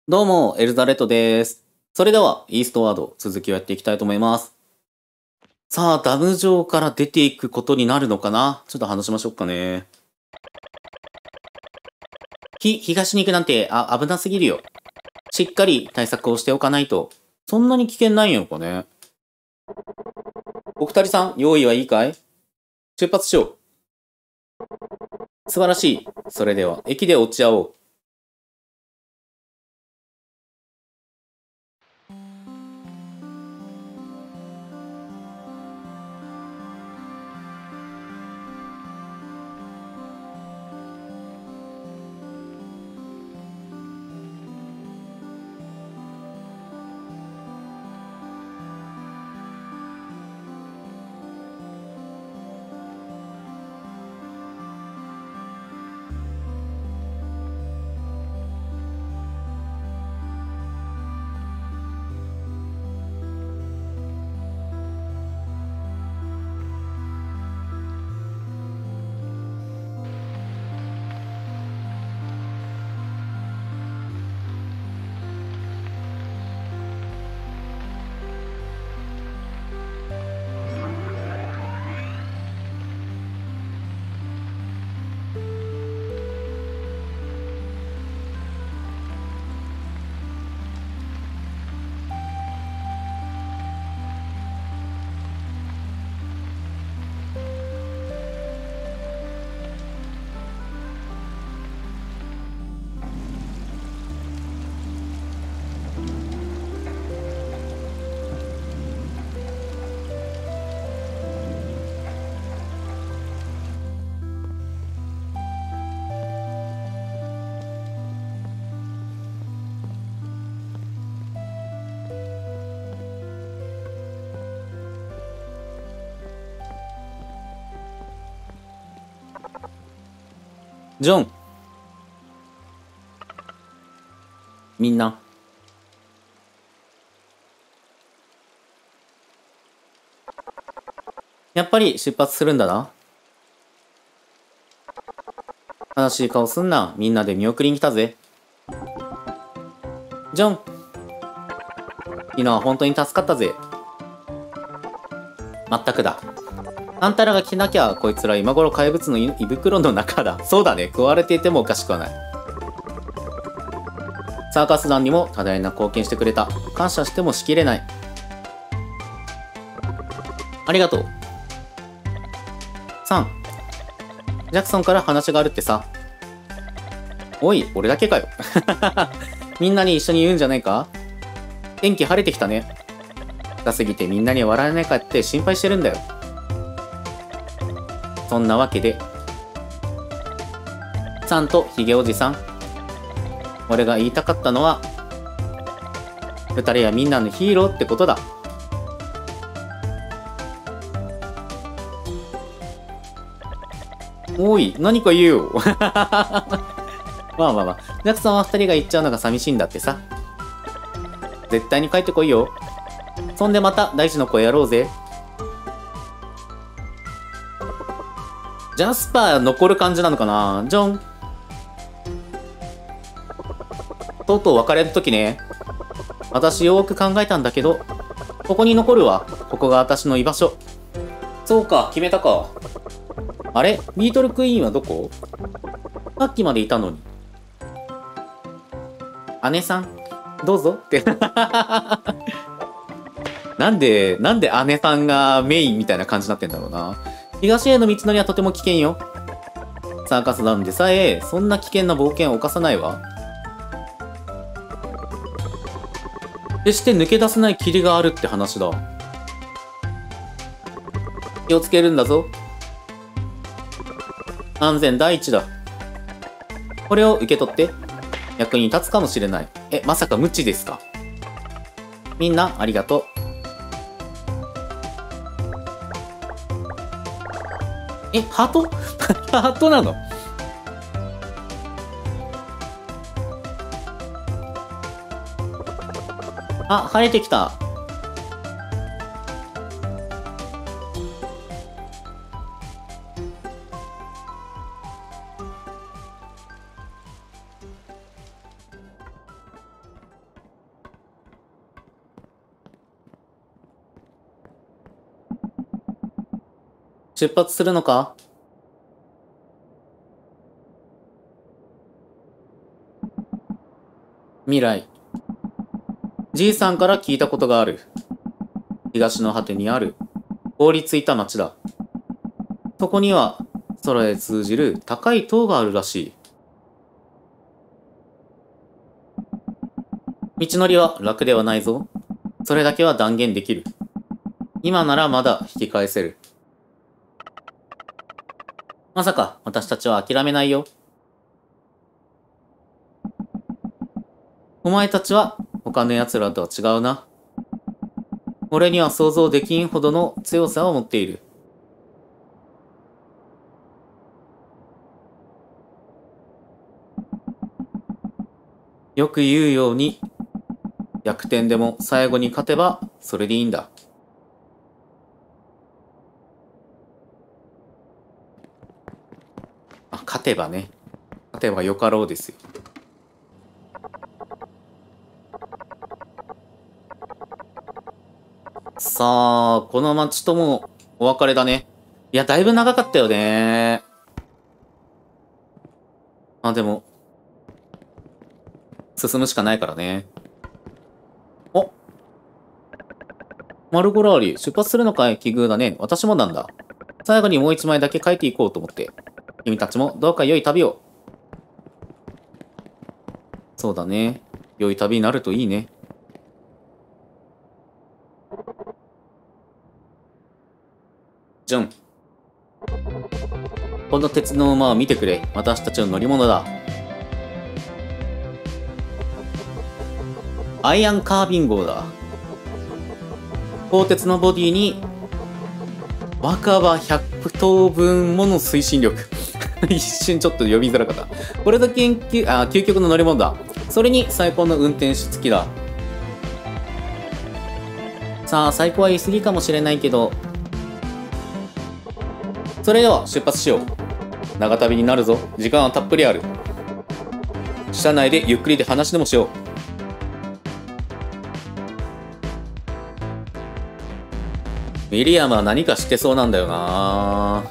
どうも、エルザレットです。それでは、イーストワード、続きをやっていきたいと思います。さあ、ダム上から出ていくことになるのかな？ちょっと話しましょうかね。東に行くなんて、危なすぎるよ。しっかり対策をしておかないと。そんなに危険ないのかね。お二人さん、用意はいいかい？出発しよう。素晴らしい。それでは、駅で落ち合おう。ジョン。みんな。やっぱり出発するんだな。悲しい顔すんな。みんなで見送りに来たぜ。ジョン。昨日は本当に助かったぜ。まったくだ。あんたらが来なきゃ、こいつら今頃怪物の胃袋の中だ。そうだね。食われていてもおかしくはない。サーカス団にも多大な貢献してくれた。感謝してもしきれない。ありがとう。3、ジャクソンから話があるってさ。おい、俺だけかよ。みんなに一緒に言うんじゃないか？天気晴れてきたね。高すぎてみんなに笑えないかって心配してるんだよ。そんなわけで、さんとヒゲおじさん。俺が言いたかったのは、二人はみんなのヒーローってことだ。おい、何か言えよ。まあまあまあ、ジャクソンは二人が行っちゃうのが寂しいんだってさ。絶対に帰ってこいよ。そんでまた大事の声やろうぜ。ジャスパー残る感じなのかな？ジョン。とうとう別れるときね。私よーく考えたんだけど、ここに残るわ。ここが私の居場所。そうか、決めたか。あれ？ビートルクイーンはどこ？さっきまでいたのに。姉さん、どうぞって。なんで姉さんがメインみたいな感じになってんだろうな。東への道のりはとても危険よ。サーカス団でさえ、そんな危険な冒険を犯さないわ。決して抜け出せない霧があるって話だ。気をつけるんだぞ。安全第一だ。これを受け取って。役に立つかもしれない。まさか無知ですか？みんな、ありがとう。ハート？ハートなの？あ、晴れてきた。 出発するのか？未来。じいさんから聞いたことがある。東の果てにある凍りついた町だ。そこには空へ通じる高い塔があるらしい。道のりは楽ではないぞ。それだけは断言できる。今ならまだ引き返せる。まさか私たちは諦めないよ。お前たちは他の奴らとは違うな。俺には想像できんほどの強さを持っている。よく言うように、逆転でも最後に勝てばそれでいいんだ。勝てばね。勝てばよかろうですよ。さあ、この街ともお別れだね。いや、だいぶ長かったよね。でも、進むしかないからね。お、マルゴラーリ、出発するのかい？奇遇だね。私もなんだ。最後にもう一枚だけ書いていこうと思って。君たちもどうか良い旅を。そうだね。良い旅になるといいね。ジョン。この鉄の馬を見てくれ。私たちの乗り物だ。アイアンカービン号だ。鋼鉄のボディに若葉100頭分もの推進力。一瞬ちょっと読みづらかった。これだけ究極の乗り物だ。それに最高の運転手付きだ。さあ、最高は言い過ぎかもしれないけど。それでは出発しよう。長旅になるぞ。時間はたっぷりある。車内でゆっくりで話でもしよう。ウィリアムは何か知ってそうなんだよな。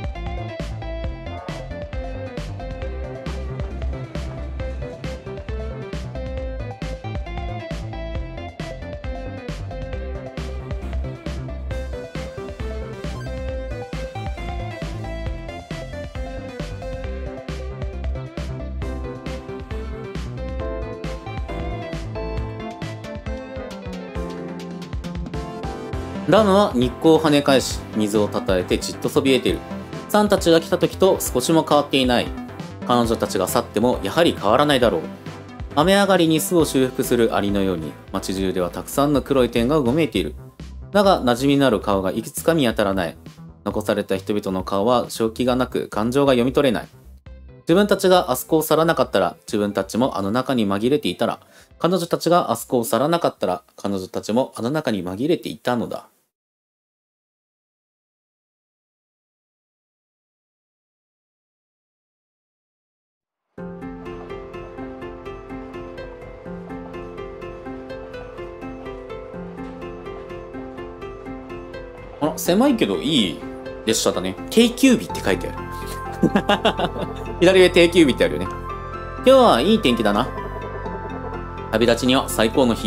ラムは日光を跳ね返し、水をたたえてじっとそびえている。サンたちが来た時と少しも変わっていない。彼女たちが去ってもやはり変わらないだろう。雨上がりに巣を修復するアリのように、街中ではたくさんの黒い点がうごめいている。だが馴染みのある顔がいくつか見当たらない。残された人々の顔は正気がなく感情が読み取れない。自分たちがあそこを去らなかったら、自分たちもあの中に紛れていたら、彼女たちがあそこを去らなかったら、彼女たちもあの中に紛れていたのだ。狭いけどいい列車だね。定休日って書いてある。左上定休日ってあるよね。今日はいい天気だな。旅立ちには最高の日。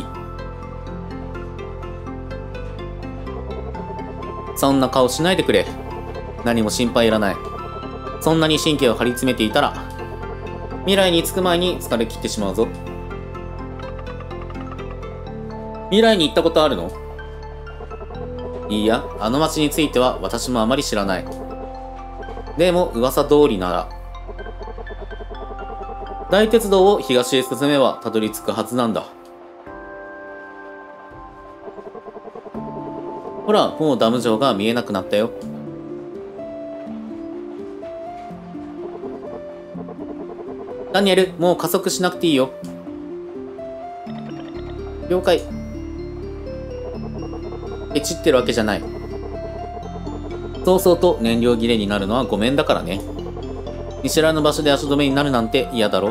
そんな顔しないでくれ。何も心配いらない。そんなに神経を張り詰めていたら、未来に着く前に疲れ切ってしまうぞ。未来に行ったことあるの？いいや、あの町については私もあまり知らない。でも噂通りなら、大鉄道を東へ進めばたどり着くはずなんだ。ほら、もうダム城が見えなくなったよ。ダニエル、もう加速しなくていいよ。了解。ケチってるわけじゃない。そうそうと燃料切れになるのはごめんだからね。見知らぬ場所で足止めになるなんて嫌だろ。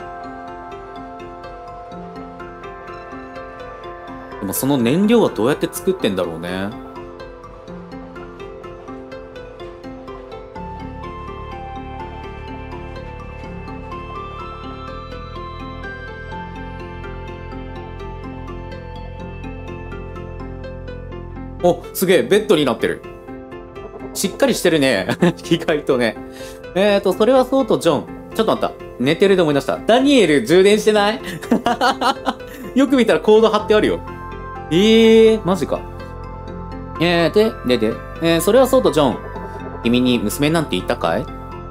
でもその燃料はどうやって作ってんだろうね。 お、すげえ、ベッドになってる。しっかりしてるね。意外とね。それはそうと、ジョン。ちょっと待った。寝てるで思い出した。ダニエル充電してないよく見たらコード貼ってあるよ。マジか。それはそうと、ジョン。君に娘なんて言ったかい？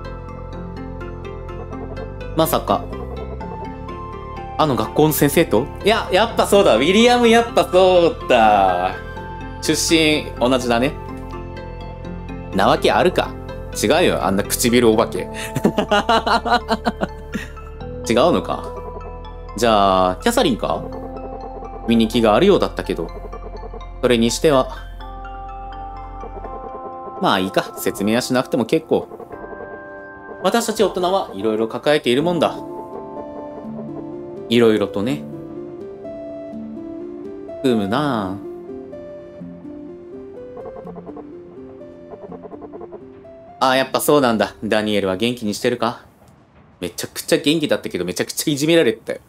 まさか。あの学校の先生と？いや、やっぱそうだ。ウィリアムやっぱそうだ。出身同じだね。なわけあるか。違うよ、あんな唇お化け。違うのか。じゃあ、キャサリンか？君に気があるようだったけど。それにしては。まあいいか。説明はしなくても結構。私たち大人はいろいろ抱えているもんだ。いろいろとね。ふむなぁ。ああ、やっぱそうなんだ。ダニエルは元気にしてるか？めちゃくちゃ元気だったけど、めちゃくちゃいじめられてたよ。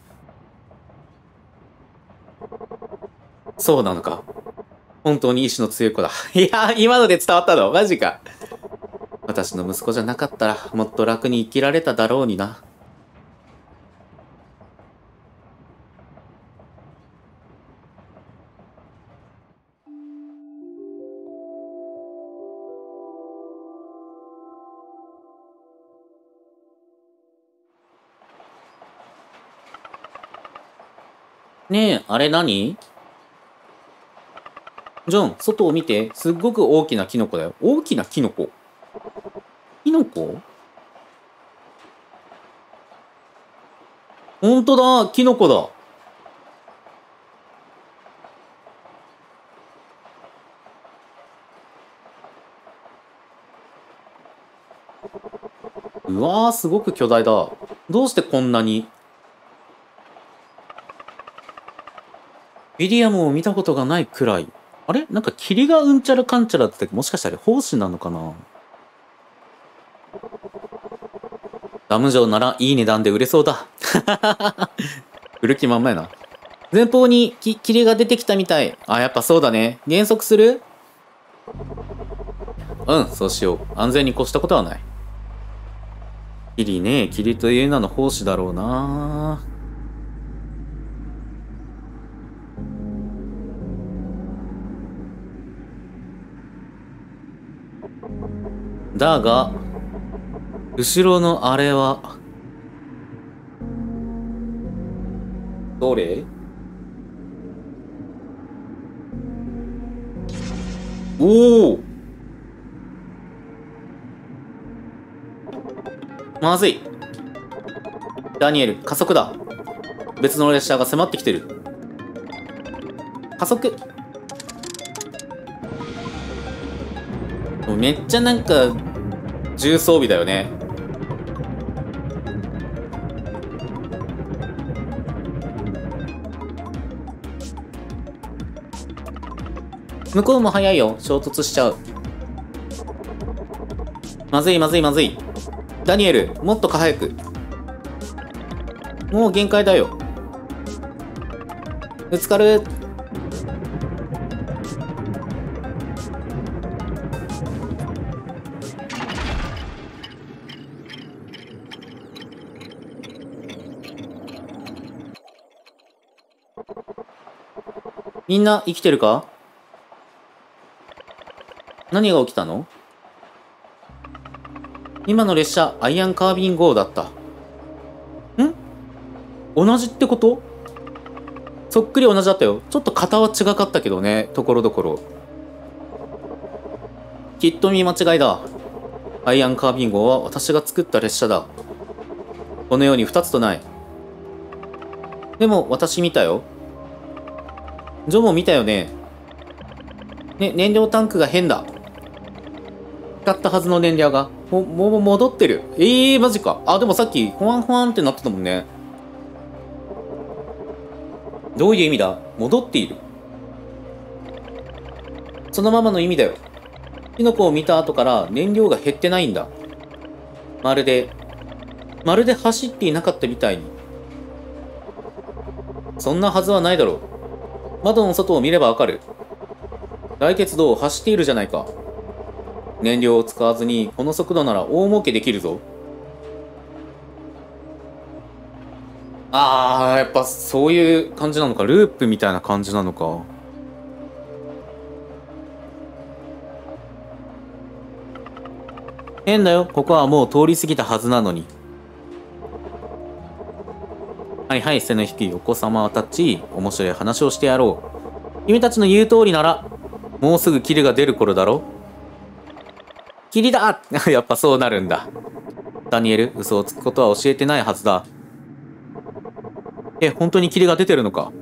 そうなのか。本当に意志の強い子だ。いや、今ので伝わったの？マジか。私の息子じゃなかったら、もっと楽に生きられただろうにな。ねえ、あれ何？ジョン、外を見て。すっごく大きなキノコだよ。大きなキノコ？キノコ？ほんとだ、キノコだ。うわー、すごく巨大だ。どうしてこんなに？ウィリアムを見たことがないくらい。あれなんか霧がうんちゃらかんちゃらってもしかしたら胞子なのかな？ダム城ならいい値段で売れそうだ。売る気満々やな。前方に霧が出てきたみたい。あ、やっぱそうだね。減速する？うん、そうしよう。安全に越したことはない。霧ね、霧という名の胞子だろうな。だが、後ろのあれは、どれ？おお！まずい。ダニエル、加速だ。別の列車が迫ってきてる。加速。めっちゃなんか、重装備だよね。向こうも早いよ。衝突しちゃう。まずいまずいまずい。ダニエル、もっと早く。もう限界だよ。ぶつかる。みんな生きてるか？何が起きたの？今の列車、アイアンカービン号だった。ん？同じってこと？そっくり同じだったよ。ちょっと型は違かったけどね、ところどころ。きっと見間違いだ。アイアンカービン号は私が作った列車だ。このように2つとない。でも私見たよ。ジョも見たよね。ね、燃料タンクが変だ。使ったはずの燃料が、もう戻ってる。マジか。あ、でもさっき、ほわんほわんってなってたもんね。どういう意味だ？戻っている。そのままの意味だよ。キノコを見た後から燃料が減ってないんだ。まるで走っていなかったみたいに。そんなはずはないだろう。窓の外を見ればわかる。 大鉄道を走っているじゃないか。燃料を使わずにこの速度なら大儲けできるぞ。やっぱそういう感じなのか。ループみたいな感じなのか。変だよ。ここはもう通り過ぎたはずなのに。はいはい、背の低いお子様たち、面白い話をしてやろう。君たちの言う通りなら、もうすぐ霧が出る頃だろ。霧だやっぱそうなるんだ。ダニエル、嘘をつくことは教えてないはずだ。本当に霧が出てるのか。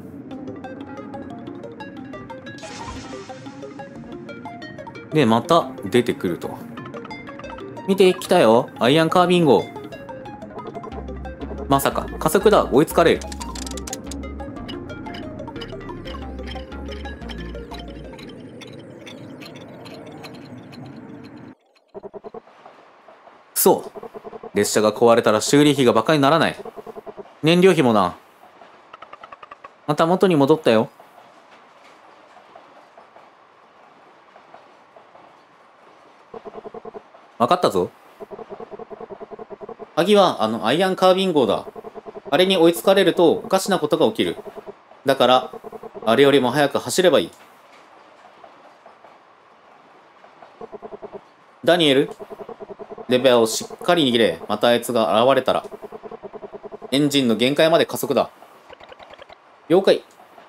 で、また出てくると。見て、来たよ。アイアンカービン号。まさか、加速だ。追いつかれる。そう。列車が壊れたら修理費がバカにならない。燃料費もな。また元に戻ったよ。わかったぞ。鍵はアイアンカービン号だ。あれに追いつかれるとおかしなことが起きる。だから、あれよりも早く走ればいい。ダニエル、レバーをしっかり握れ。またあいつが現れたら。エンジンの限界まで加速だ。了解。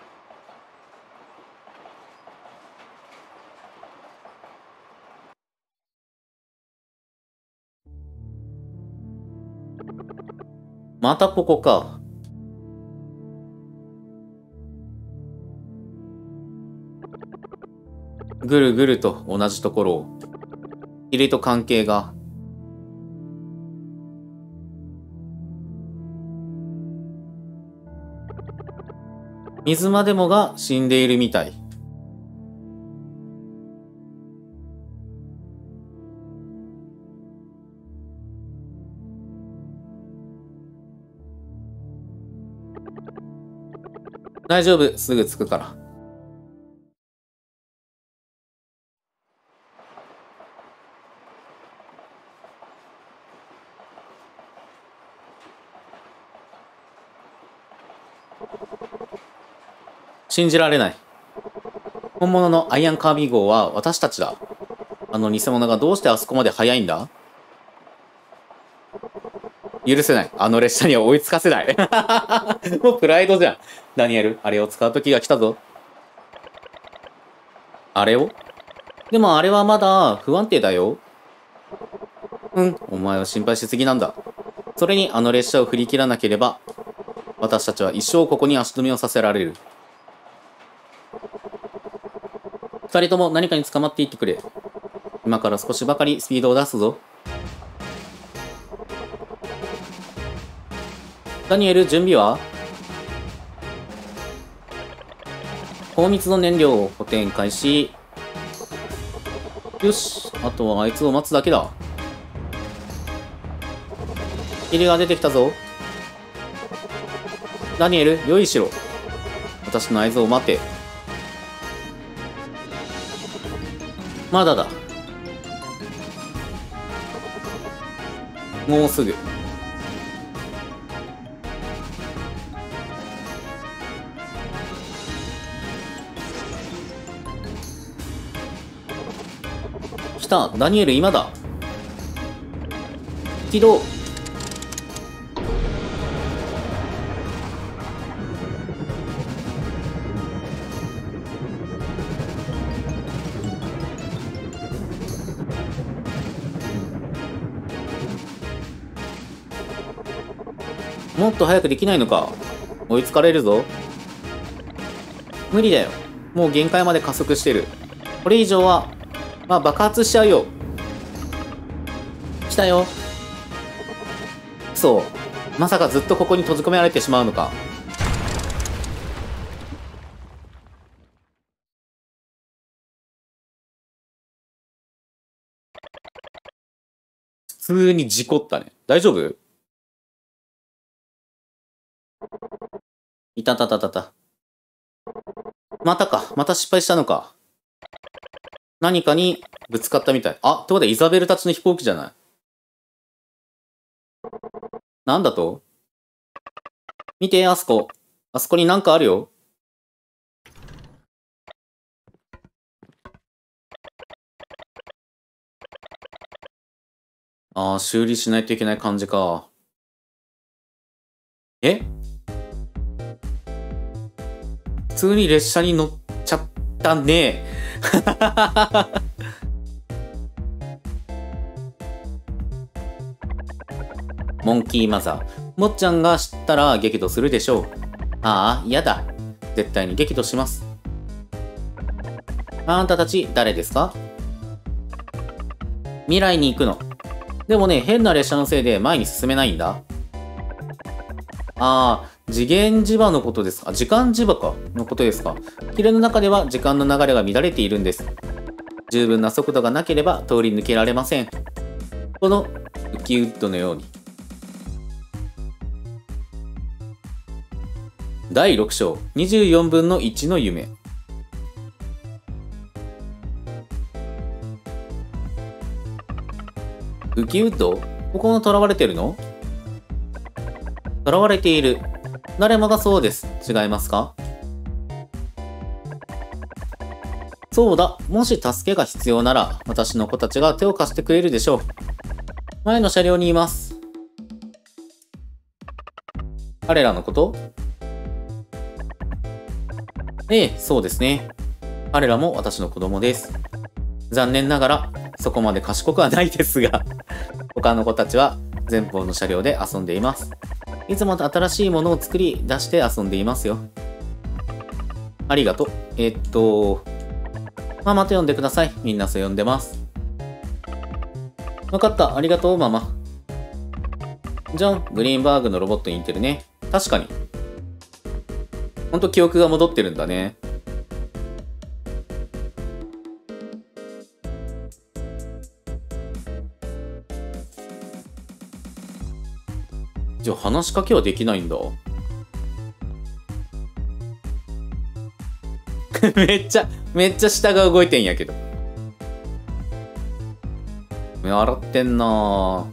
またここか。ぐるぐると同じところを。霧と関係が。水までもが死んでいるみたい。大丈夫、すぐ着くから。信じられない。本物のアイアンカービン号は私たちだ。あの偽物がどうしてあそこまで速いんだ？許せない。あの列車には追いつかせない。もうプライドじゃん。ダニエル、あれを使う時が来たぞ。あれを？でもあれはまだ不安定だよ。お前は心配しすぎなんだ。それにあの列車を振り切らなければ、私たちは一生ここに足止めをさせられる。二人とも何かに捕まっていってくれ。今から少しばかりスピードを出すぞ。ダニエル、準備は？高密度燃料を補填開始。よし、あとはあいつを待つだけだ。霧が出てきたぞ。ダニエル、用意しろ。私の合図を待て。まだだ。もうすぐ。来た、ダニエル、今だ。起動。もっと早くできないのか。追いつかれるぞ。無理だよ。もう限界まで加速してる。これ以上は、爆発しちゃうよ。来たよ。そう。まさかずっとここに閉じ込められてしまうのか。普通に事故ったね。大丈夫？いたたたたた。またか。また失敗したのか。 何かにぶつかったみたい。あ、ってことはイザベルたちの飛行機じゃない。なんだと？見て、あそこ。あそこになんかあるよ。ああ、修理しないといけない感じか。え？普通に列車に乗っちゃったね。モンキーマザー。もっちゃんが知ったら激怒するでしょう。ああ、嫌だ。絶対に激怒します。あんたたち誰ですか？未来に行くの。でもね、変な列車のせいで前に進めないんだ。ああ、次元磁場のことですか？時間磁場かのことですか？霧の中では時間の流れが乱れているんです。十分な速度がなければ通り抜けられません。このウキウッドのように。第6章24分の1の夢。ウキウッド？ここも囚われてるの？囚われている。誰もがそうです。違いますか？そうだ。もし助けが必要なら、私の子たちが手を貸してくれるでしょう。前の車両にいます。彼らのこと？ええ、そうですね。彼らも私の子供です。残念ながら、そこまで賢くはないですが、他の子たちは前方の車両で遊んでいます。いつも新しいものを作り出して遊んでいますよ。ありがとう。ママと呼んでください。みんなそう呼んでます。わかった。ありがとう、ママ。ジョン、グリーンバーグのロボットに似てるね。確かに。ほんと記憶が戻ってるんだね。じゃあ話しかけはできないんだ。めっちゃ下が動いてんやけど。目洗ってんなぁ。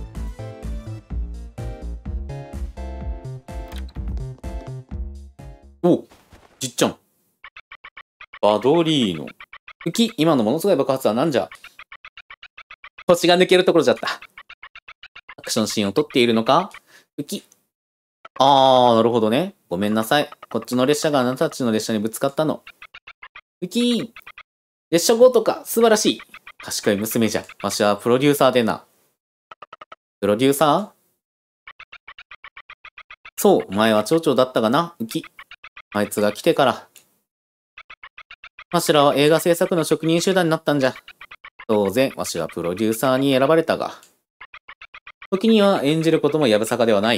お、じっちゃん。バドリーノ。今のものすごい爆発はなんじゃ？腰が抜けるところじゃった。アクションシーンを撮っているのか？なるほどね。ごめんなさい。こっちの列車があなたたちの列車にぶつかったの。列車強盗か。素晴らしい。賢い娘じゃ。わしはプロデューサーでな。プロデューサー？そう、前は町長だったがな。あいつが来てから。わしらは映画制作の職人集団になったんじゃ。当然、わしはプロデューサーに選ばれたが。時には演じることもやぶさかではない。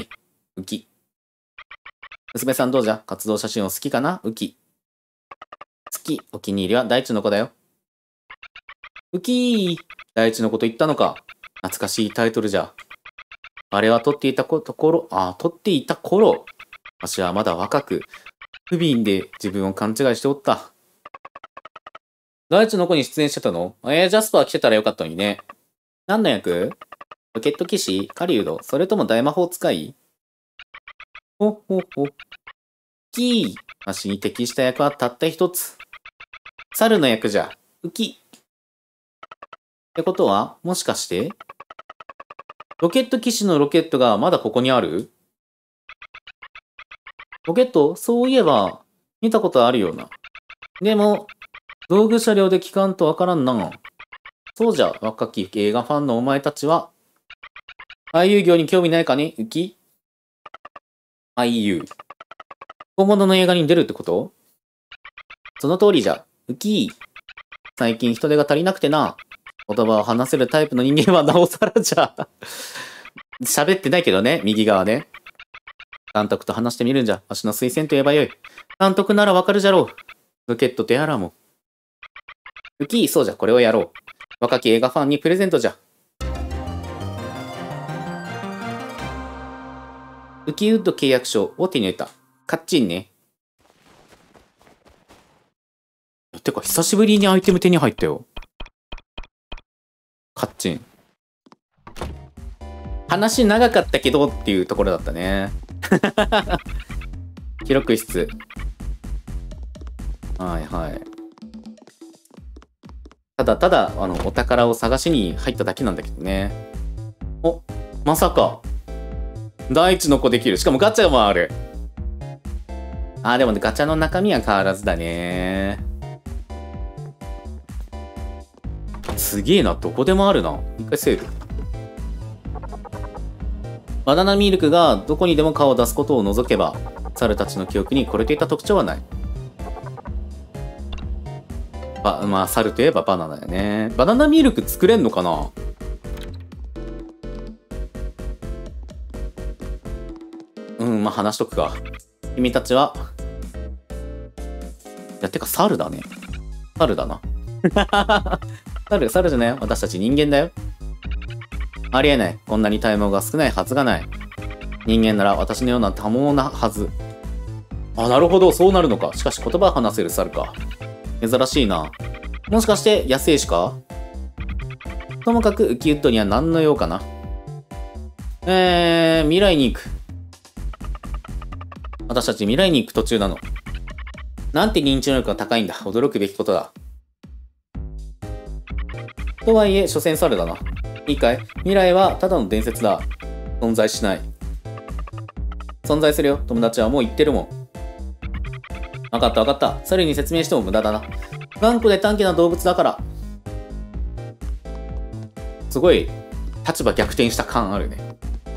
娘さんどうじゃ？活動写真を好きかな？好き。お気に入りは大地の子だよ。大地の子と言ったのか。懐かしいタイトルじゃ。あれは撮っていた頃、わしはまだ若く、不憫で自分を勘違いしておった。大地の子に出演してたの？ジャスパー来てたらよかったのにね。何の役？ロケット騎士？狩人？それとも大魔法使い？わしに適した役はたった一つ。猿の役じゃ。ってことは、もしかして、ロケット騎士のロケットがまだここにある？ロケット？そういえば、見たことあるような。でも、道具車両で聞かんとわからんな。そうじゃ、若き映画ファンのお前たちは、俳優業に興味ないかね？俳優。本物の映画に出るってこと？その通りじゃ。最近人手が足りなくてな。言葉を話せるタイプの人間はなおさらじゃ。喋ってないけどね、右側ね。監督と話してみるんじゃ。わしの推薦と言えばよい。監督ならわかるじゃろう。ロケットテアラも。そうじゃ、これをやろう。若き映画ファンにプレゼントじゃ。ウキウッド契約書を手に入れた。カッチンね。てか、久しぶりにアイテム手に入ったよ。 カッチン。話長かったけどっていうところだったね。記録室。はいはい。ただただ、お宝を探しに入っただけなんだけどね。お、まさか。大地の子できる。しかもガチャもある。でもガチャの中身は変わらずだね。すげえな。どこでもあるな。一回セーブ。バナナミルクがどこにでも顔を出すことを除けば、猿たちの記憶にこれといった特徴はない。まあ、猿といえばバナナだよね。バナナミルク作れんのかな？まあ話しとくか。君たちは、いや、てか猿だね。猿だな。猿じゃないよ。私たち人間だよ。ありえない。こんなに体毛が少ないはずがない。人間なら私のような多毛なはず。なるほど。そうなるのか。しかし言葉を話せる猿か。珍しいな。もしかして野生種か？ともかくウキウッドには何の用かな。未来に行く。私たち未来に行く途中なの。なんて認知能力が高いんだ。驚くべきことだ。とはいえ、所詮猿だな。いいかい？未来はただの伝説だ。存在しない。存在するよ。友達はもう言ってるもん。わかったわかった。猿に説明しても無駄だな。頑固で短気な動物だから。すごい、立場逆転した感あるね。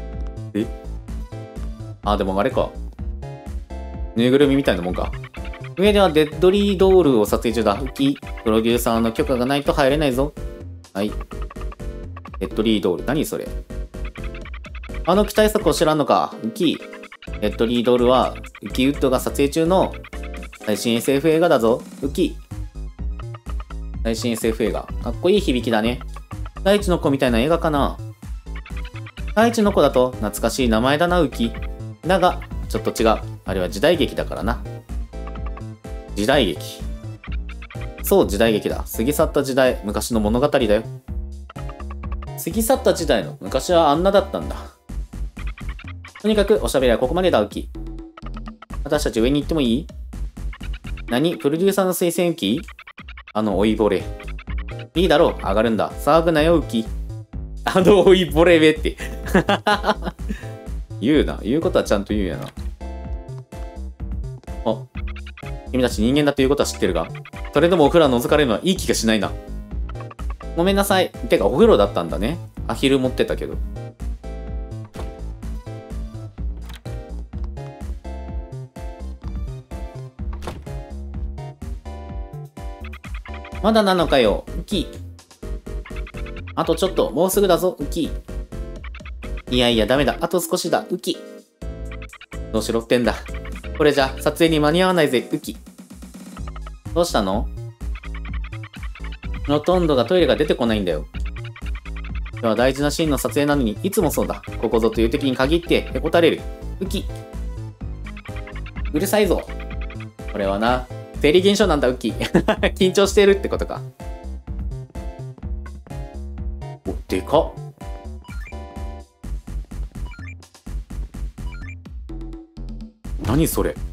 でもあれか。ぬいぐるみみたいなもんか。上ではデッドリードールを撮影中だ。ウキ、プロデューサーの許可がないと入れないぞ。はい。デッドリードール、何それ？機体作を知らんのか。ウキ、デッドリードールは、ウキウッドが撮影中の最新 SF 映画だぞ。ウキ。最新 SF 映画。かっこいい響きだね。大地の子みたいな映画かな。大地の子だと懐かしい名前だな、ウキ。だが、ちょっと違う。あれは時代劇だからな。時代劇。そう、時代劇だ。過ぎ去った時代、昔の物語だよ。過ぎ去った時代の昔はあんなだったんだ。とにかくおしゃべりはここまでだ、ウキ。私たち上に行ってもいい？何？プロデューサーの推薦ウキ？老いぼれ。いいだろう、上がるんだ。騒ぐなよ、ウキ。老いぼれべって。言うな。言うことはちゃんと言うんやな。君たち人間だということは知ってるが、それでもお風呂は覗かれるのはいい気がしないな。ごめんなさい。てか、お風呂だったんだね。アヒル持ってたけど。まだなのかよ、ウキ。あとちょっと、もうすぐだぞ、ウキ。いやいや、ダメだ。あと少しだ、ウキ。どうしろってんだ。これじゃ、撮影に間に合わないぜ、ウキ。どうしたの？ほとんどがトイレが出てこないんだよ。今日は大事なシーンの撮影なのに、いつもそうだ。ここぞという時に限って、へこたれる。ウキ。うるさいぞ。これはな、生理現象なんだ、ウキ。緊張してるってことか。お、でかっ。何それ？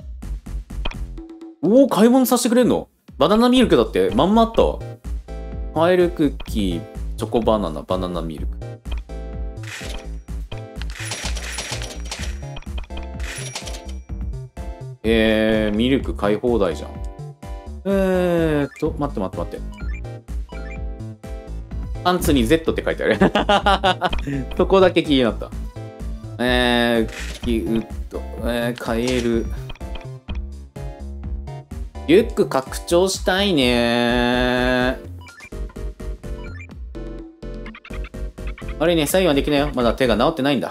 買い物させてくれんの？バナナミルクだって、まんまあったわ。カエルクッキー、チョコバナナ、バナナミルク。ミルク買い放題じゃん。待って。パンツに Z って書いてある。そこだけ気になった。カエル。リュック拡張したいね。あれね、サインはできないよ。まだ手が治ってないんだ。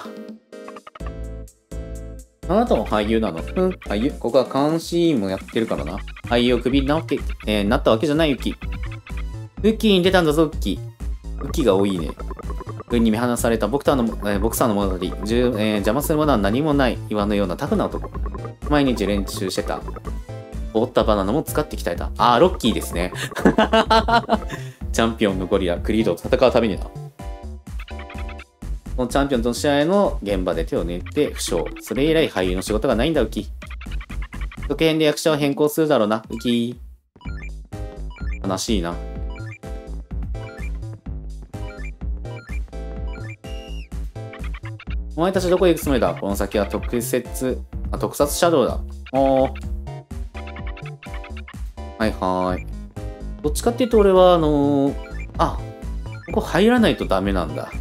あなたも俳優なの？俳優？ここは監視員もやってるからな。俳優をクビになったわけじゃない、ウキ。ウッキーに出たんだぞ、ウッキー。ウッキーが多いね。軍に見放されたボクサーの物語。邪魔するものは何もない。岩のようなタフな男。毎日練習してた。折ったバナナも使って鍛えた。ロッキーですね。 チャンピオンのゴリラ、クリードと戦うためにな。このチャンピオンとの試合の現場で手を握って負傷。それ以来俳優の仕事がないんだ、ウキ。続編で役者を変更するだろうな、ウキ。悲しいな。お前たちどこへ行くつもりだ？この先は特撮車道だ。おー。はいはい。どっちかっていうと俺はここ入らないとダメなんだ。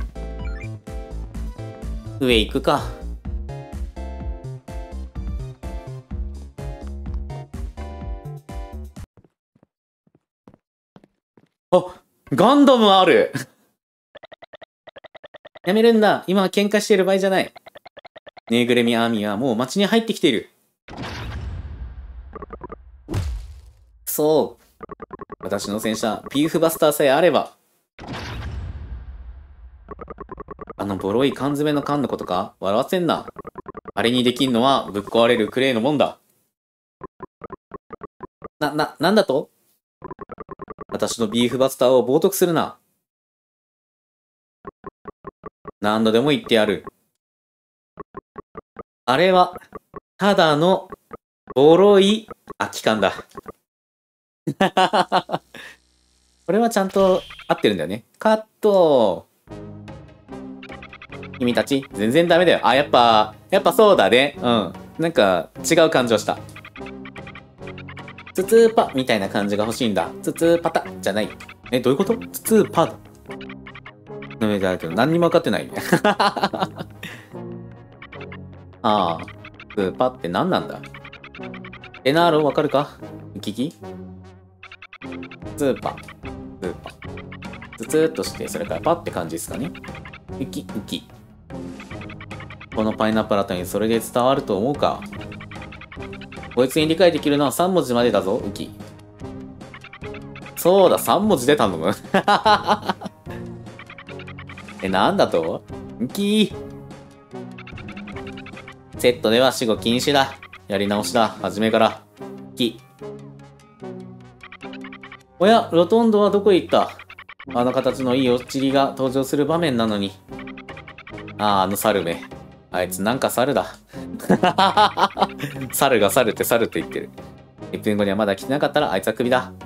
上行くか。あ、ガンダムあるやめるんだ。今は喧嘩してる場合じゃない。ぬいぐるみアーミーはもう街に入ってきている。そう。私の戦車、ビーフバスターさえあれば。あのボロい缶詰の缶のことか？笑わせんな。あれにできんのはぶっ壊れるクレイのもんだ。なんだと？私のビーフバスターを冒涜するな。何度でも言ってやる。あれは、ただの、ボロい空き缶だ。これはちゃんと合ってるんだよね。カット。君たち、全然ダメだよ。あ、やっぱそうだね。うん。なんか、違う感じをした。ツツーパみたいな感じが欲しいんだ。ツツーパタじゃない。え、どういうこと？ツツーパだ。の上だけど、何にも分かってない。ああ、ツーパって何なんだ？エナーロわかるか？ウキキ？ツーパ。ツツーっとして、それからパって感じですかね。ウキ。このパイナップルあたりにそれで伝わると思うか？こいつに理解できるのは3文字までだぞ、ウキ。そうだ、3文字で頼む。なんだと？ウキー。セットでは死後禁止だ。やり直しだ、初めから。ウキ。おや、ロトンドはどこへ行った？あの形のいいおちりが登場する場面なのに。あの猿め。あいつなんか猿だ。猿が猿って言ってる。1分後にはまだ来てなかったらあいつはクビだ。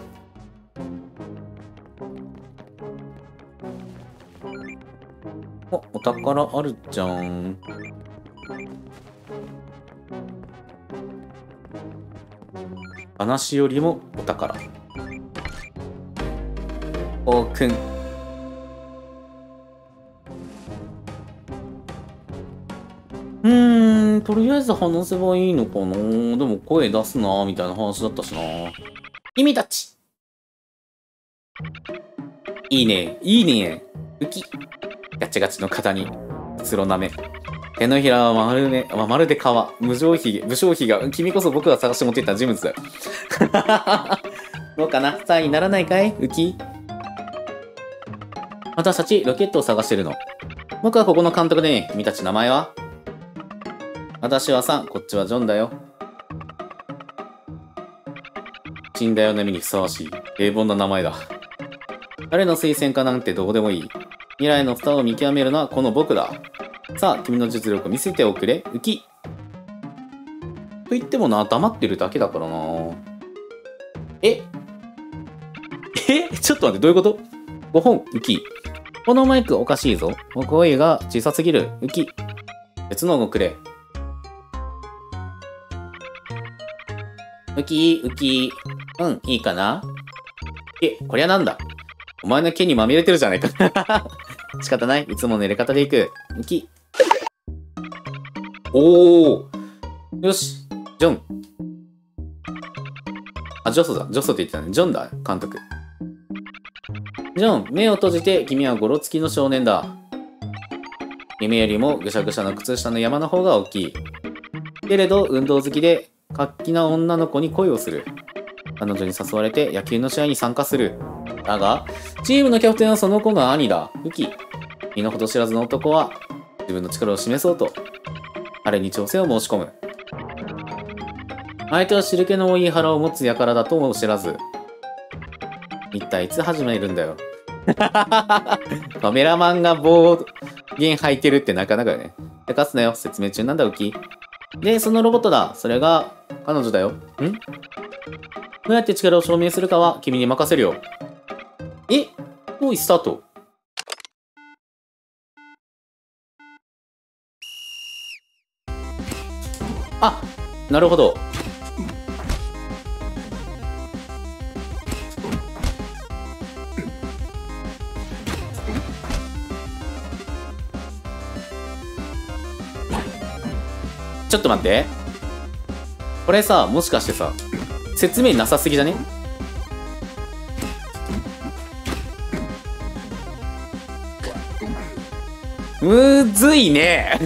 お宝あるじゃん。話よりもお宝。おーくん。とりあえず話せばいいのかな。でも声出すなみたいな話だったしな。君たち。いいね。ウキ。ガチガチの肩に、黒なめ。手のひらはまるで皮。武将髭が、君こそ僕が探して持っていった人物だよ。どうかな？3位にならないかい？ウキ。私たちロケットを探してるの。僕はここの監督でね。君たち名前は？私はサン、こっちはジョンだよ。死んだよ波にふさわしい平凡な名前だ。誰の推薦かなんてどうでもいい。未来のスターを見極めるのはこの僕だ。さあ、君の実力を見せておくれ、ウキ。と言ってもな、黙ってるだけだからな。ちょっと待って、どういうこと？ 5 本、ウキ。このマイクおかしいぞ。声が小さすぎる、ウキ。別のをくれ。ウキ。いいかな？こりゃなんだ？お前の毛にまみれてるじゃないか。仕方ない。いつもの入れ方でいく。ウキ。おー。よし。ジョン。あ、ジョソだ。ジョソって言ってたね。ジョンだ。監督。ジョン、目を閉じて、君はゴロつきの少年だ。夢よりもぐしゃぐしゃの靴下の山の方が大きい。けれど、運動好きで、活気な女の子に恋をする。彼女に誘われて野球の試合に参加する。だが、チームのキャプテンはその子の兄だ。ウキ。身の程知らずの男は、自分の力を示そうと、彼に挑戦を申し込む。相手は汁気の多い腹を持つ輩だとも知らず。一体いつ始めるんだよ。 カメラマンが暴言吐いてるってなかなかよね。でかすなよ。説明中なんだ、ウキ。で、そのロボットだ。それが、彼女だよ。どうやって力を証明するかは君に任せるよ。もうスタート。あ、なるほど。ちょっと待って。これさ、もしかしてさ、説明なさすぎじゃね？むずいね。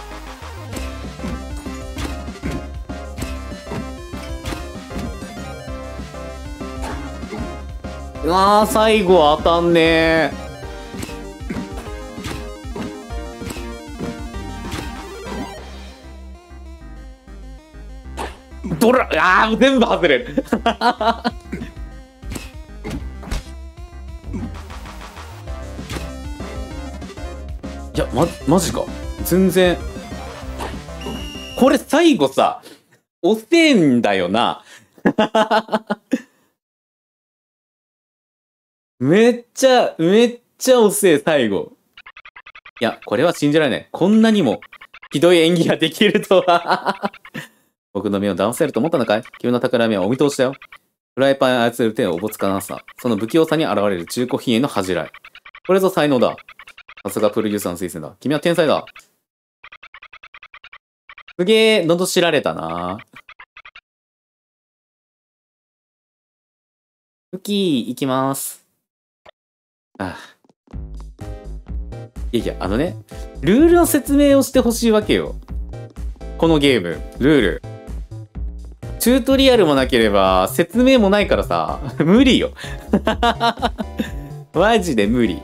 うわー、最後当たんねー。ドラ、全部外れる。いや、マジか。全然。これ最後さ、遅えんだよな。めっちゃ遅え、最後。いや、これは信じられない。こんなにも、ひどい演技ができるとは。僕の目を騙せると思ったのかい？君の企みはお見通しだよ。フライパンを操る手をおぼつかなさ。その不器用さに現れる中古品への恥じらい。これぞ才能だ。さすがプロデューサーの推薦だ。君は天才だ。すげえ、のど知られたな。ウキー、行きます。いや、ルールの説明をしてほしいわけよ。このゲーム、ルール。チュートリアルもなければ、説明もないからさ、無理よ。マジで無理。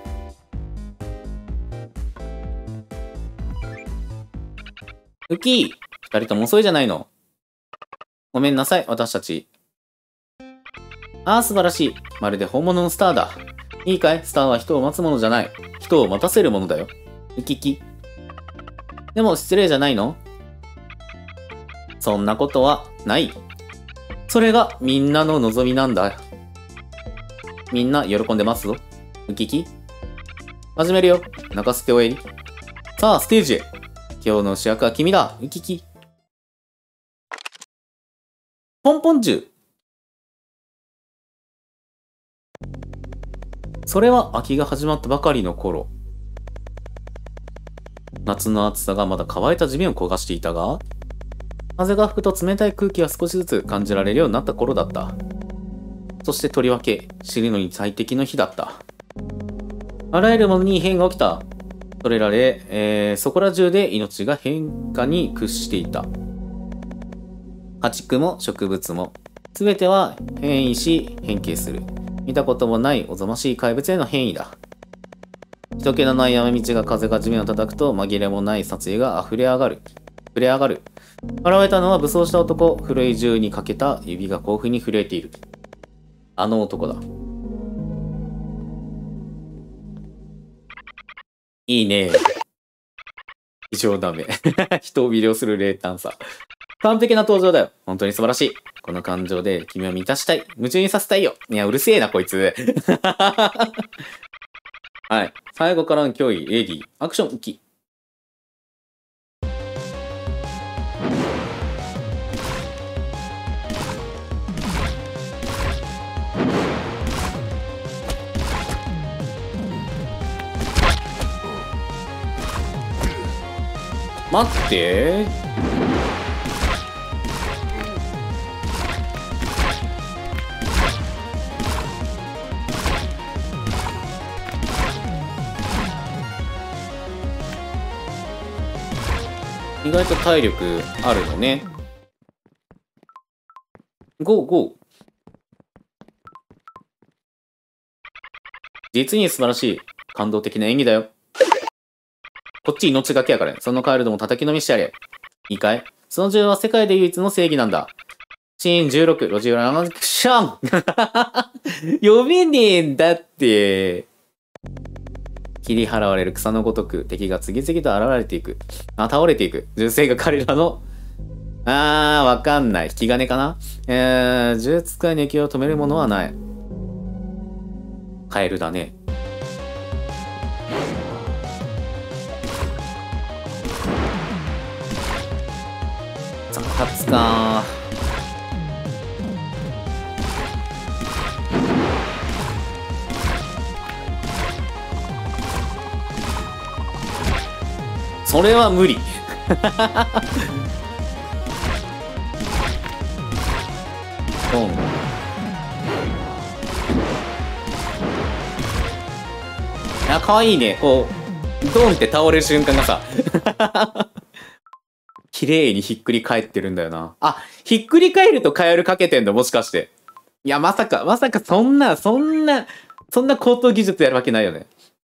ウキー、二人とも遅いじゃないの。ごめんなさい、私たち。素晴らしい。まるで本物のスターだ。いいかい？スターは人を待つものじゃない。人を待たせるものだよ。ウキキ。でも失礼じゃないの？そんなことはない。それがみんなの望みなんだ。みんな喜んでますぞ。ウキキ。始めるよ。泣かせておえり。さあ、ステージへ。今日の主役は君だ。ウキキ。ポンポンジュ。それは秋が始まったばかりの頃。夏の暑さがまだ乾いた地面を焦がしていたが、風が吹くと冷たい空気が少しずつ感じられるようになった頃だった。そしてとりわけ、知るのに最適の日だった。あらゆるものに異変が起きた。それらで、そこら中で命が変化に屈していた。家畜も植物も、すべては変異し変形する。見たこともないおぞましい怪物への変異だ。人気のない山道が風が地面を叩くと紛れもない殺意が溢れ上がる。現れたのは武装した男。古い銃にかけた指が興奮に震えている。あの男だ。いいね。異常ダメ。人を魅了する冷淡さ。完璧な登場だよ。本当に素晴らしい。この感情で君を満たしたい。夢中にさせたいよ。いや、うるせえな、こいつ。はい。最後からの脅威、レディー、アクション、浮き。待って。意外と体力あるのね。ゴーゴー。実に素晴らしい。感動的な演技だよ。こっち命がけやからね。そのカエルでも叩きのみしてやれ。いいかい？その銃は世界で唯一の正義なんだ。シーン16、路地裏のクシャン読めねえんだって。 切り払われる草のごとく敵が次々と現れていく。倒れていく。銃声が彼らの、わかんない。引き金かな。呪術使いの勢いを止めるものはない。カエルだね。ザカツかー。それは無理。ドン。かわいいね。こう、ドンって倒れる瞬間がさ、綺麗にひっくり返ってるんだよな。ひっくり返るとカエルかけてんだ、もしかして。いや、まさかそんな高等技術やるわけないよね。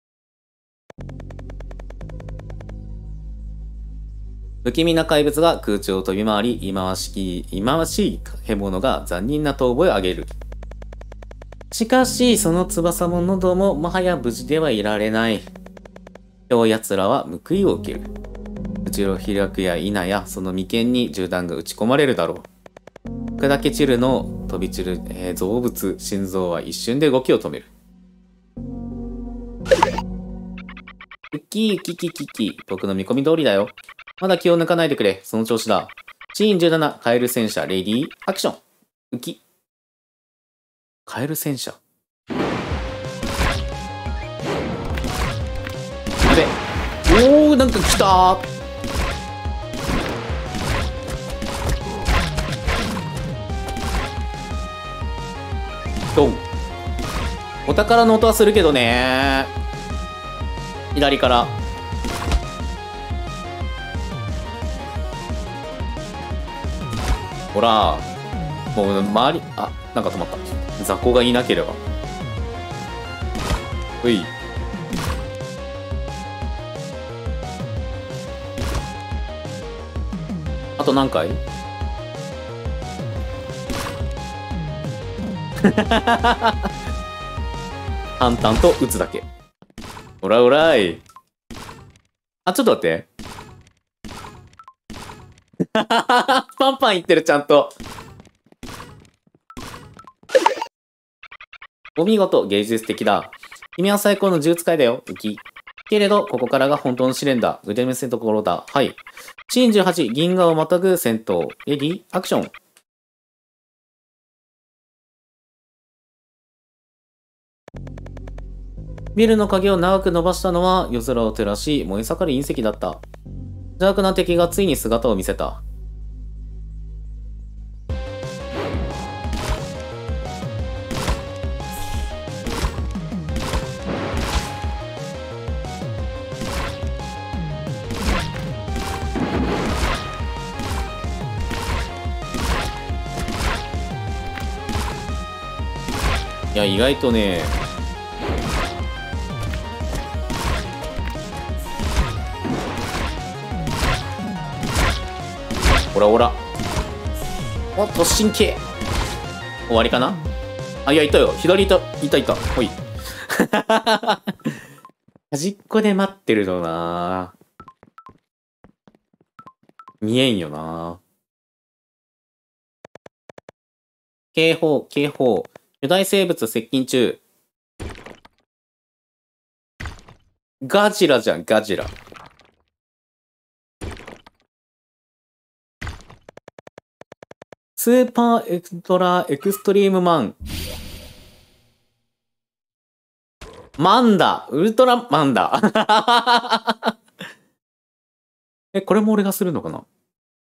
不気味な怪物が空中を飛び回り、忌まわしい獣が残忍な遠吠えを上げる。しかし、その翼も喉ももはや無事ではいられない。今日奴らは報いを受ける。口を開くや否や、その眉間に銃弾が撃ち込まれるだろう。砕け散るの飛び散る、造物、心臓は一瞬で動きを止める。ウキウキキキキ、僕の見込み通りだよ。まだ気を抜かないでくれ。その調子だ。シーン17、カエル戦車、レディー、アクション。ウキ。カエル戦車。やべ。なんか来たー。ドン。お宝の音はするけどねー。左から。ほら、もう周り、なんか止まった。雑魚がいなければ。うい。あと何回？淡々と撃つだけ。おらおらい。ちょっと待って。パンパンいってる、ちゃんと。お見事、芸術的だ。君は最高の銃使いだよ、ウキ。けれど、ここからが本当の試練だ。腕見せところだ。はい。シーン18、銀河をまたぐ戦闘。レディー、アクション。ビルの影を長く伸ばしたのは夜空を照らし燃え盛る隕石だった。邪悪な敵がついに姿を見せた。いや、意外とね、ほらほら。突進系。終わりかな。いや、いたよ。左いた。ほい。端っこで待ってるのな。見えんよな。警報。巨大生物接近中。ガジラじゃん、ガジラ。スーパーエクトラエクストリームマン。マンダ。ウルトラマンダ。これも俺がするのかな。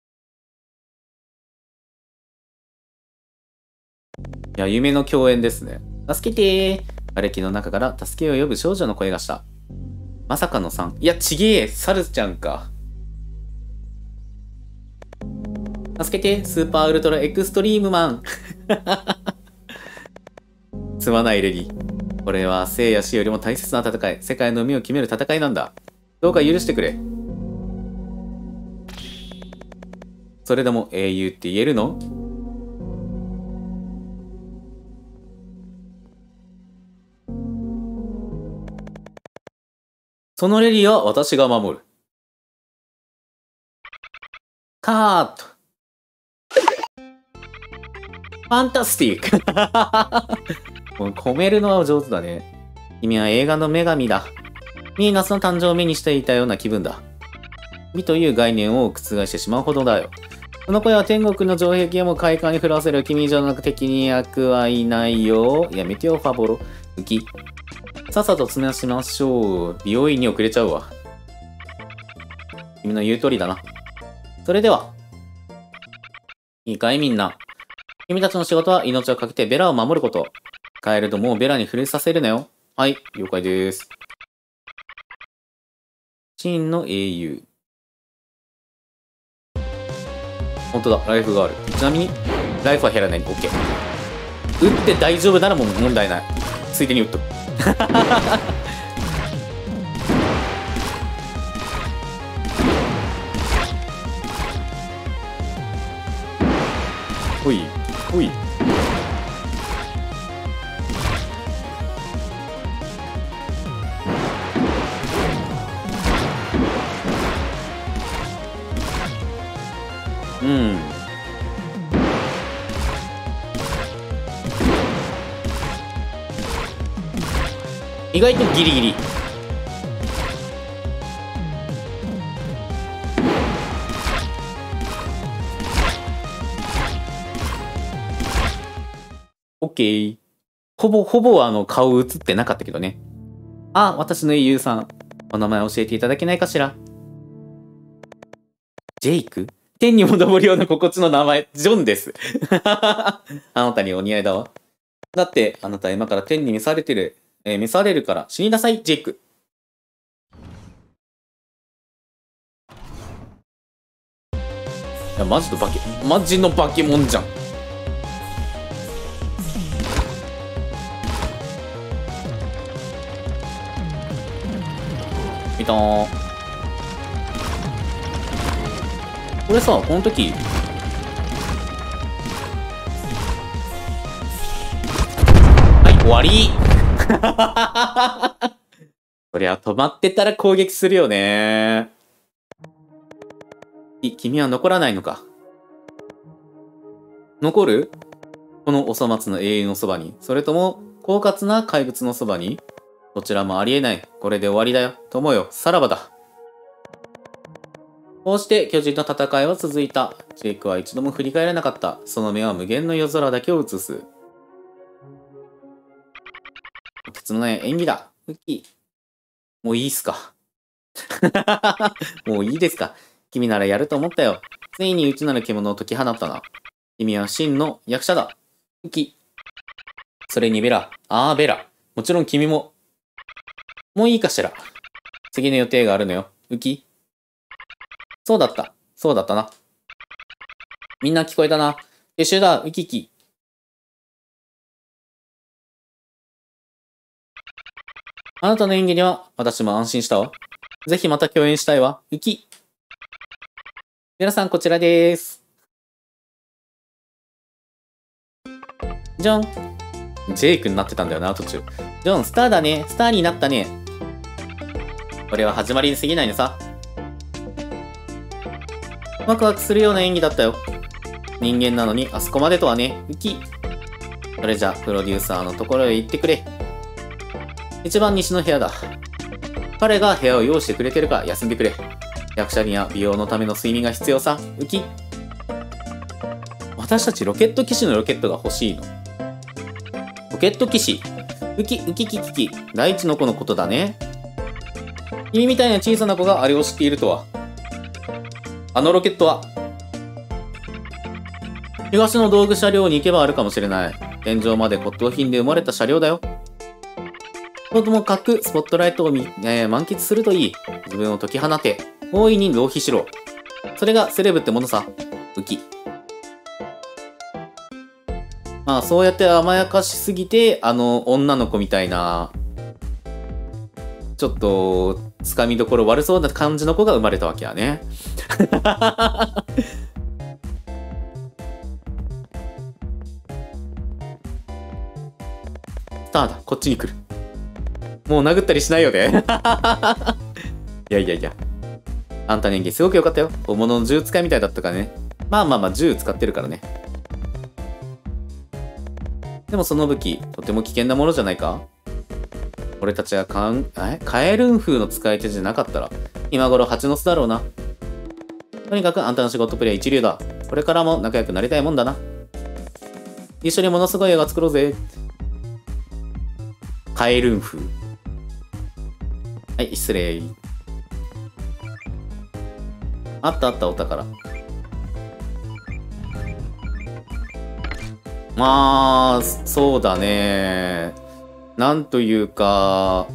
いや、夢の共演ですね。助けてー。瓦礫の中から助けを呼ぶ少女の声がした。まさかの3。いや、ちげえ。サルちゃんか。助けて、スーパーウルトラエクストリームマン。すまないレディ。これは生や死よりも大切な戦い。世界の海を決める戦いなんだ。どうか許してくれ。それでも英雄って言えるの？ そのレディは私が守る。カーット。ファンタスティックもう込めるのは上手だね。君は映画の女神だ。ヴィーナスの誕生を目にしていたような気分だ。美という概念を覆してしまうほどだよ。この声は天国の城壁をも快感に降らせる。君以上の敵に役はいないよ。やめてよ、ファボロ。ウキ。さっさと詰めしましょう。美容院に遅れちゃうわ。君の言う通りだな。それでは。いいかいみんな。君たちの仕事は命をかけてベラを守ること。カエルどもをベラに触れさせるなよ。はい、了解です。真の英雄。本当だ、ライフがある。ちなみに、ライフは減らない。オッケー。撃って大丈夫ならもう問題ない。ついでに撃っとく。ほい、ほい。うん。意外とギリギリ。オッケー。ほぼ顔映ってなかったけどね。あ、私の英雄さん。お名前教えていただけないかしら。ジェイク？天にも昇るような心地の名前、ジョンです。あなたにお似合いだわ。だって、あなたは今から天に召されるから死になさい、ジェイク。いや、マジの化け物じゃん。見たー。これさ、この時。はい、終わりそりゃ止まってたら攻撃するよね。君は残らないのか。残る？このお粗末の英雄のそばに、それとも、狡猾な怪物のそばに？どちらもありえない。これで終わりだよ。友よ、さらばだ。こうして巨人の戦いは続いた。ジェイクは一度も振り返らなかった。その目は無限の夜空だけを映す。とつのない演技だ。ウッキー。もういいっすか。もういいですか。君ならやると思ったよ。ついに内なる獣を解き放ったな。君は真の役者だ。ウッキー。それにベラ。ああ、ベラ。もちろん君も。もういいかしら。次の予定があるのよ。ウッキー。そうだった。そうだったな。みんな聞こえたな。撤収だ、ウキキ。あなたの演技には私も安心したわ。ぜひまた共演したいわ、ウキ。皆さんこちらです。ジョン。ジェイクになってたんだよな、途中。ジョン、スターだね。スターになったね。これは始まりに過ぎないのさ。ワクワクするような演技だったよ。人間なのにあそこまでとはね、ウキ。それじゃ、プロデューサーのところへ行ってくれ。一番西の部屋だ。彼が部屋を用意してくれてるから休んでくれ。役者には美容のための睡眠が必要さ、ウキ。私たちロケット騎士のロケットが欲しいの。ロケット騎士？ウキキキキ。第一の子のことだね。君みたいな小さな子があれを知っているとは。あのロケットは東の道具車両に行けばあるかもしれない。天井まで骨董品で生まれた車両だよ。ともかくスポットライトを満喫するといい。自分を解き放て、大いに浪費しろ。それがセレブってものさ。ウキ。まあそうやって甘やかしすぎて、女の子みたいな、ちょっと、つかみどころ悪そうな感じの子が生まれたわけやね。スターだ、こっちに来る。もう殴ったりしないよね。 いやいやいや。あんたの演技すごく良かったよ。本物の銃使いみたいだったからね。まあ、銃使ってるからね。でもその武器、とても危険なものじゃないか？俺たちはカエルン風の使い手じゃなかったら、今頃蜂の巣だろうな。とにかくあんたの仕事プレイ一流だ。これからも仲良くなりたいもんだな。一緒にものすごい映画作ろうぜ。カエルン風。はい、失礼。あった、お宝。まあ、そうだね。なんというか、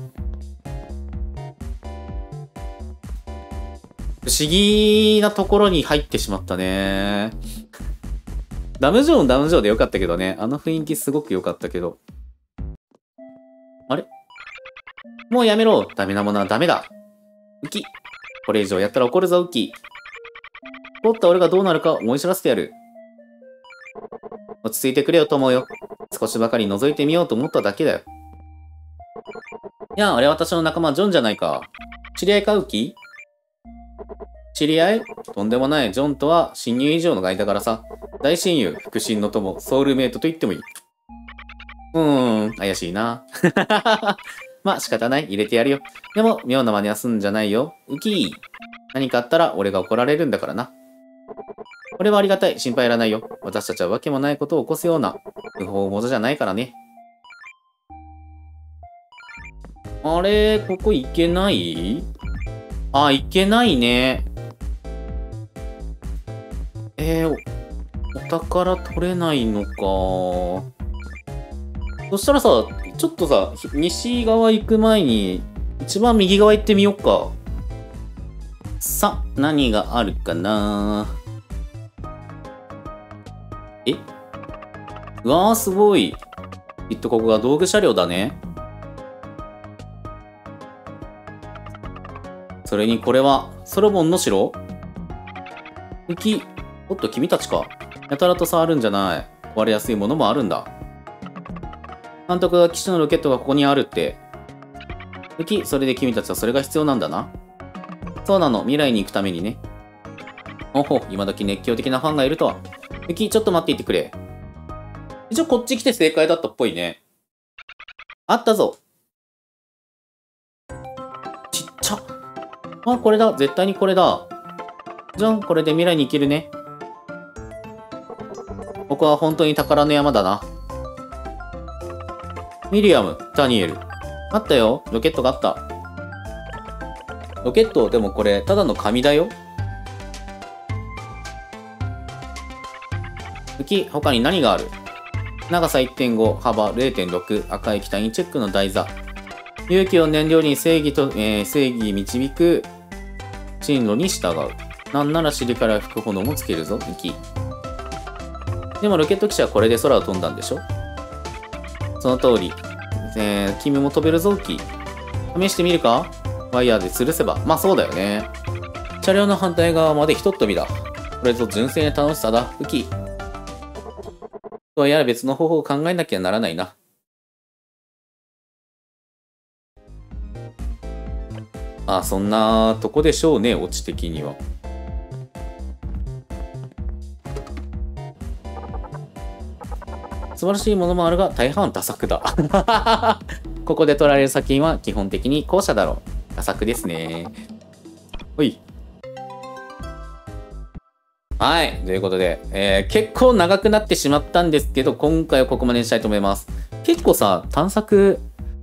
不思議なところに入ってしまったね。ダムジョーでよかったけどね。あの雰囲気すごく良かったけど。あれ？もうやめろ。ダメなものはダメだ。ウキ。これ以上やったら怒るぞ、ウキ。怒った俺がどうなるか思い知らせてやる。落ち着いてくれよ、友よ。少しばかり覗いてみようと思っただけだよ。いや、あれは私の仲間、ジョンじゃないか。知り合いか、ウキ？知り合い？とんでもない。ジョンとは親友以上の間柄さ。大親友、腹心の友、ソウルメイトと言ってもいい。怪しいな。まあ仕方ない。入れてやるよ。でも、妙な真似はすんじゃないよ。ウキー。何かあったら俺が怒られるんだからな。これはありがたい。心配いらないよ。私たちはわけもないことを起こすような不法者じゃないからね。あれ、ここ行けない？あ、行けないね。お宝取れないのか。そしたらさ、ちょっとさ、西側行く前に、一番右側行ってみよっか。さ、何があるかな。うわー、すごい。きっとここが道具車両だね。それにこれは、ソロモンの城？おっと、君たちか。やたらと触るんじゃない。壊れやすいものもあるんだ。監督が基地のロケットがここにあるって。それで君たちはそれが必要なんだな。そうなの、未来に行くためにね。おほ、今時熱狂的なファンがいるとは。ちょっと待っていてくれ。一応こっち来て正解だったっぽいね。あったぞ。ちっちゃ。あ、これだ。絶対にこれだ。じゃん、これで未来に行けるね。ここは本当に宝の山だな。ミリアム、ダニエル。あったよ。ロケットがあった。ロケット、でもこれ、ただの紙だよ。他に何がある？長さ 1.5、幅 0.6、赤い機体にチェックの台座。勇気を燃料に正義導く進路に従う。なんなら尻から吹く炎もつけるぞ、でもロケット機車はこれで空を飛んだんでしょ？その通り。君も飛べるぞ、試してみるか？ワイヤーで吊るせば。まあそうだよね。車両の反対側までひとっ飛びだ。これぞ純正な楽しさだ、どうやら別の方法を考えなきゃならないな。あ、そんなとこでしょうね、オチ的には。素晴らしいものもあるが、大半ダ作だ。ここで取られる作品は基本的に後者だろう。ダ作ですね。ほい。はい。ということで、結構長くなってしまったんですけど、今回はここまでにしたいと思います。結構さ、探索、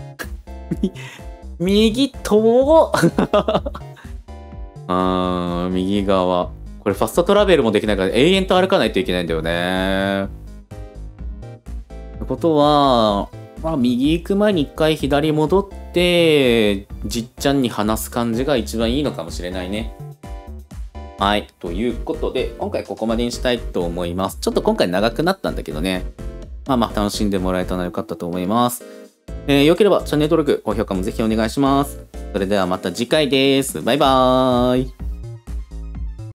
右と、右側。これファストトラベルもできないから永遠と歩かないといけないんだよね。ってことは、まあ、右行く前に一回左戻って、じっちゃんに話す感じが一番いいのかもしれないね。はい。ということで、今回ここまでにしたいと思います。ちょっと今回長くなったんだけどね。まあ楽しんでもらえたらよかったと思います。良ければチャンネル登録、高評価もぜひお願いします。それではまた次回です。バイバーイ。